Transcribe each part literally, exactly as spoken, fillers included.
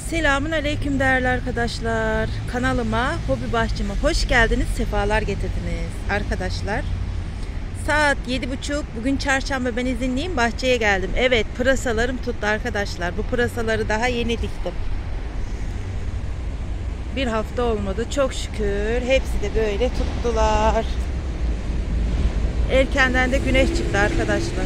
Selamun aleyküm değerli arkadaşlar. Kanalıma, hobi bahçeme hoş geldiniz, sefalar getirdiniz. Arkadaşlar, saat yedi buçuk. Bugün çarşamba, ben izinliyim, bahçeye geldim. Evet, pırasalarım tuttu arkadaşlar. Bu pırasaları daha yeni diktim. Bir hafta olmadı, çok şükür. Hepsi de böyle tuttular. Erkenden de güneş çıktı arkadaşlar.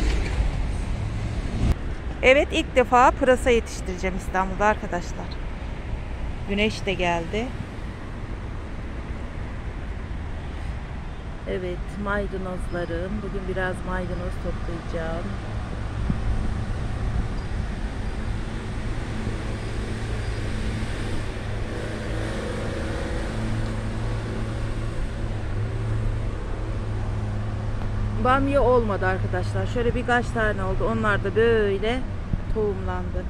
Evet, ilk defa pırasa yetiştireceğim İstanbul'da arkadaşlar. Güneş de geldi. Evet, maydanozlarım. Bugün biraz maydanoz toplayacağım. Bamya olmadı arkadaşlar. Şöyle birkaç tane oldu. Onlar da böyle tohumlandı.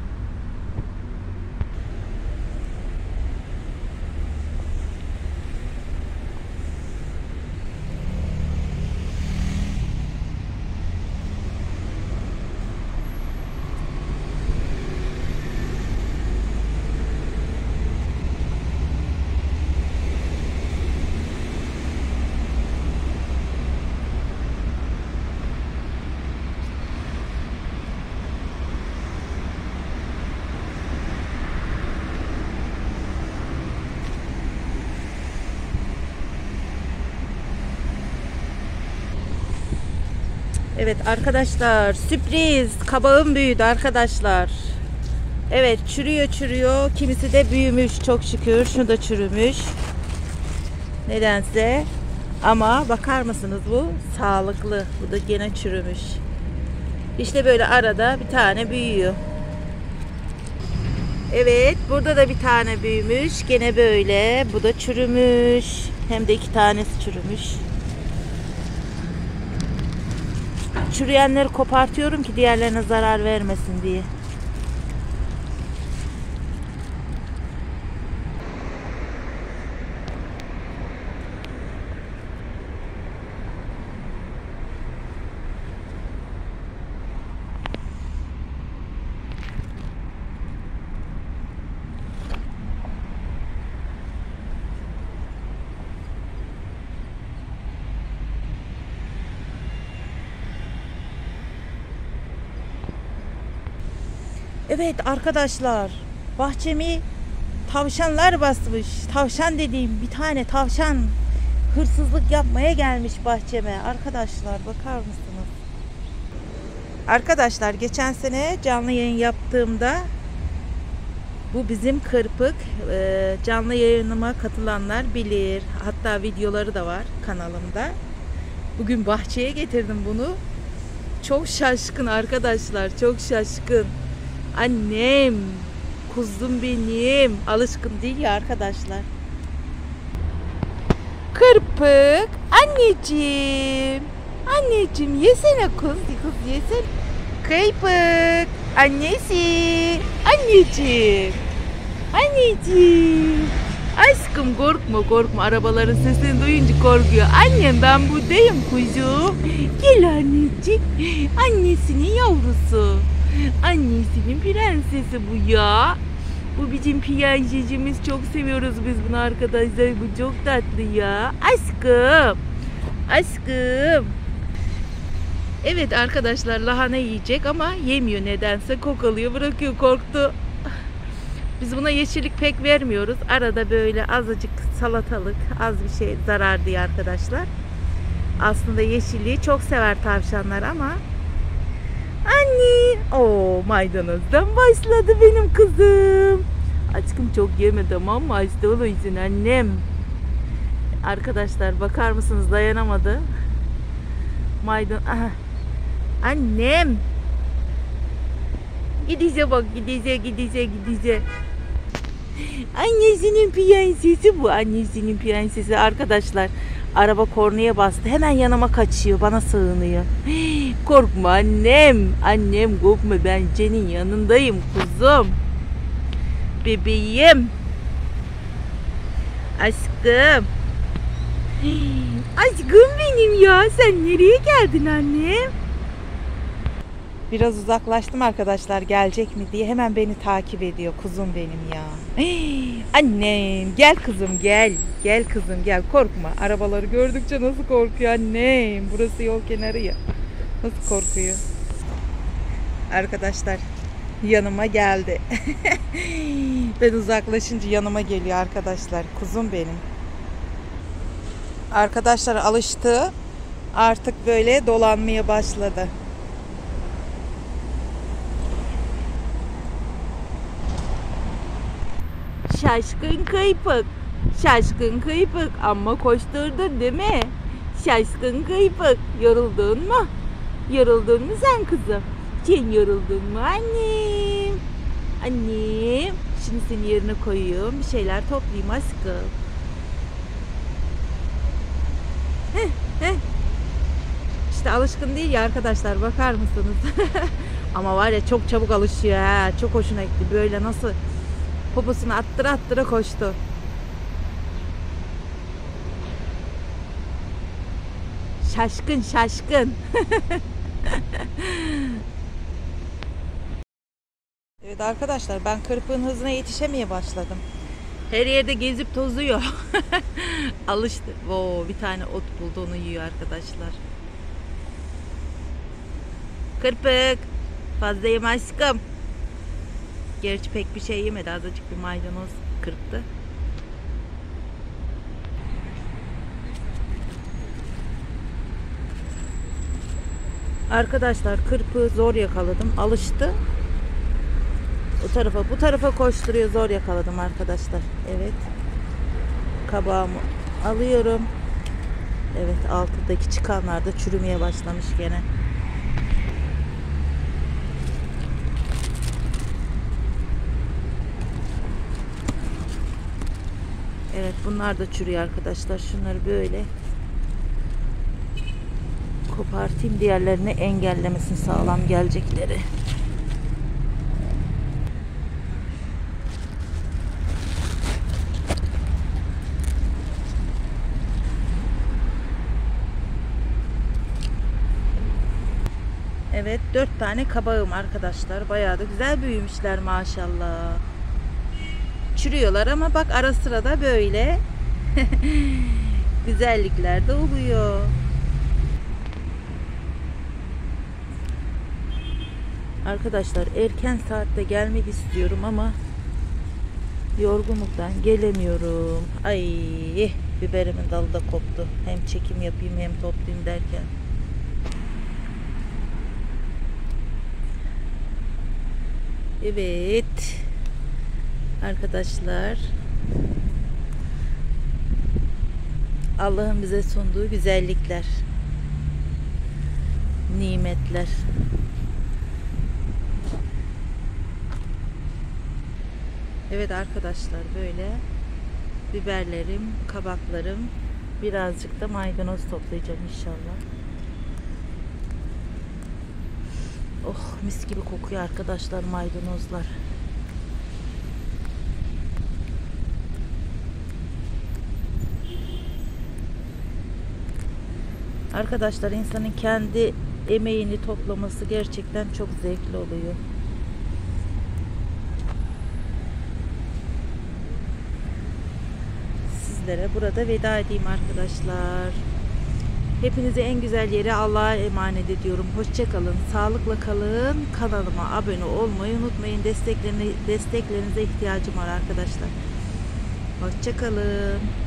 Evet arkadaşlar, sürpriz, kabağım büyüdü arkadaşlar. Evet, çürüyor çürüyor, kimisi de büyümüş çok şükür. Şunu da çürümüş nedense, ama bakar mısınız, bu sağlıklı. Bu da gene çürümüş. İşte böyle arada bir tane büyüyor. Evet, burada da bir tane büyümüş gene böyle. Bu da çürümüş, hem de iki tanesi çürümüş. Çürüyenleri kopartıyorum ki diğerlerine zarar vermesin diye. Evet arkadaşlar, bahçemi tavşanlar basmış. Tavşan dediğim bir tane tavşan hırsızlık yapmaya gelmiş bahçeme. Arkadaşlar bakar mısınız? Arkadaşlar, geçen sene canlı yayın yaptığımda, bu bizim kırpık, canlı yayınıma katılanlar bilir. Hatta videoları da var kanalımda. Bugün bahçeye getirdim bunu. Çok şaşkın arkadaşlar, çok şaşkın. Annem, kuzum benim. Alışkın değil ya arkadaşlar. Kırpık, anneciğim. Anneciğim yesene kız, kız yesene. Kırpık, annesi. Anneciğim. Anneciğim. Aşkım korkma korkma, arabaların sesini duyunca korkuyor. Annem, ben buradayım kuzum. Gel anneciğim. Annesinin yavrusu. Annesinin prensesi bu ya. Bu bizim prensesimiz, çok seviyoruz biz bunu arkadaşlar. Bu çok tatlı ya. Aşkım. Aşkım. Evet arkadaşlar, lahana yiyecek ama yemiyor nedense. Kokalıyor, bırakıyor, korktu. Biz buna yeşillik pek vermiyoruz. Arada böyle azıcık salatalık, az bir şey, zarar diye arkadaşlar. Aslında yeşilliği çok sever tavşanlar ama. Anne, o maydanozdan başladı benim kızım. Aşkım çok yeme, tamam mı? Hasta oluyorsun annem. Arkadaşlar bakar mısınız, dayanamadı. Maydan, aha. Annem. Gidize bak, gidize gidize gidize. Annesinin prensesi bu, annesinin prensesi arkadaşlar. Araba kornaya bastı. Hemen yanıma kaçıyor. Bana sığınıyor. Korkma annem. Annem korkma. Ben senin yanındayım kuzum. Bebeğim. Aşkım. Aşkım benim ya. Sen nereye geldin annem? Biraz uzaklaştım arkadaşlar, gelecek mi diye. Hemen beni takip ediyor kuzum benim ya. Hey, annem gel kızım gel. Gel kızım gel, korkma. Arabaları gördükçe nasıl korkuyor annem. Burası yol kenarı ya. Nasıl korkuyor. Arkadaşlar yanıma geldi. Ben uzaklaşınca yanıma geliyor arkadaşlar. Kuzum benim. Arkadaşlar alıştı. Artık böyle dolanmaya başladı. Şaşkın kıypık. Şaşkın kıypık. Amma koşturdun değil mi? Şaşkın kıypık. Yoruldun mu? Yoruldun mu sen kızım? Sen yoruldun mu annem? Annem. Şimdi seni yerine koyuyorum. Bir şeyler toplayayım aşkım. Heh, heh. İşte alışkın değil ya arkadaşlar, bakar mısınız? Ama var ya çok çabuk alışıyor ha. Çok hoşuna gitti. Böyle nasıl poposunu attıra attıra koştu. Şaşkın şaşkın. Evet arkadaşlar, ben kırpığın hızına yetişemeye başladım. Her yerde gezip tozuyor. Alıştı. Oo, bir tane ot buldu, onu yiyor arkadaşlar. Kırpık. Fazla yeme aşkım. Gerçi pek bir şey yemedi. Azıcık bir maydanoz kırptı. Arkadaşlar kırpığı zor yakaladım. Alıştı. O tarafa bu tarafa koşturuyor. Zor yakaladım arkadaşlar. Evet. Kabağımı alıyorum. Evet, altındaki çıkanlar da çürümeye başlamış gene. Evet, bunlar da çürüyor arkadaşlar. Şunları böyle kopartayım, diğerlerini engellemesin sağlam gelecekleri. Evet, dört tane kabağım arkadaşlar. Bayağı da güzel büyümüşler maşallah. Çürüyorlar ama bak, ara sıra da böyle güzellikler de oluyor. Arkadaşlar erken saatte gelmek istiyorum ama yorgunluktan gelemiyorum. Ay, biberimin dalı da koptu. Hem çekim yapayım hem toplayayım derken. Evet arkadaşlar, Allah'ın bize sunduğu güzellikler, nimetler. Evet arkadaşlar, böyle biberlerim, kabaklarım, birazcık da maydanoz toplayacağım inşallah. Oh, mis gibi kokuyor arkadaşlar maydanozlar. Arkadaşlar, insanın kendi emeğini toplaması gerçekten çok zevkli oluyor. Sizlere burada veda edeyim arkadaşlar. Hepinizi en güzel yere Allah'a emanet ediyorum. Hoşça kalın, sağlıkla kalın. Kanalıma abone olmayı unutmayın. Desteklerine, desteklerinize ihtiyacım var arkadaşlar. Hoşça kalın.